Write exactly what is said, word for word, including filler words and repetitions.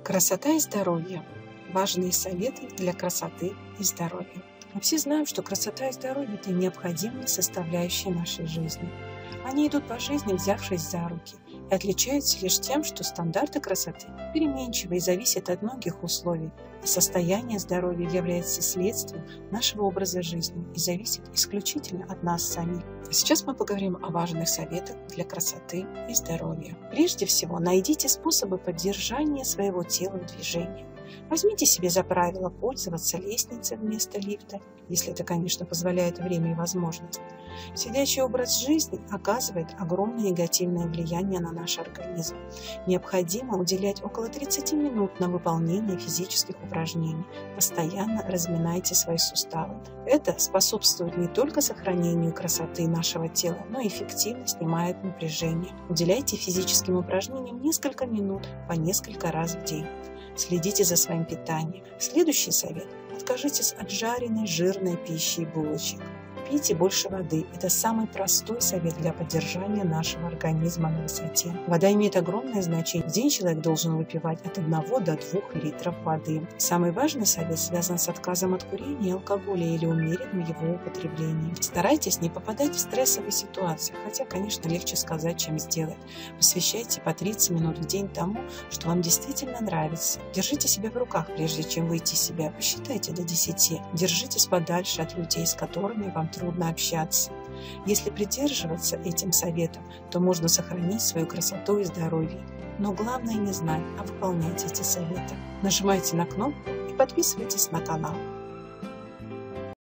Красота и здоровье. Важные советы для красоты и здоровья. Мы все знаем, что красота и здоровье – это необходимые составляющие нашей жизни. Они идут по жизни, взявшись за руки, и отличаются лишь тем, что стандарты красоты переменчивы и зависят от многих условий, а состояние здоровья является следствием нашего образа жизни и зависит исключительно от нас самих. Сейчас мы поговорим о важных советах для красоты и здоровья. Прежде всего, найдите способы поддержания своего тела в движении. Возьмите себе за правило пользоваться лестницей вместо лифта, если это, конечно, позволяет время и возможность. Сидячий образ жизни оказывает огромное негативное влияние на наш организм. Необходимо уделять около тридцати минут на выполнение физических упражнений. Постоянно разминайте свои суставы. Это способствует не только сохранению красоты нашего тела, но и эффективно снимает напряжение. Уделяйте физическим упражнениям несколько минут по несколько раз в день. Следите за своим питанием. Следующий совет. Откажитесь от жареной, жирной пищи и булочек. Пейте больше воды. Это самый простой совет для поддержания нашего организма на высоте. Вода имеет огромное значение. В день человек должен выпивать от одного до двух литров воды. Самый важный совет связан с отказом от курения и алкоголя или умеренным его употреблением. Старайтесь не попадать в стрессовые ситуации, хотя, конечно, легче сказать, чем сделать. Посвящайте по тридцать минут в день тому, что вам действительно нравится. Держите себя в руках, прежде чем выйти из себя. Посчитайте до десяти. Держитесь подальше от людей, с которыми вам трудно общаться. Если придерживаться этим советам, то можно сохранить свою красоту и здоровье. Но главное не знать, а выполнять эти советы. Нажимайте на кнопку и подписывайтесь на канал.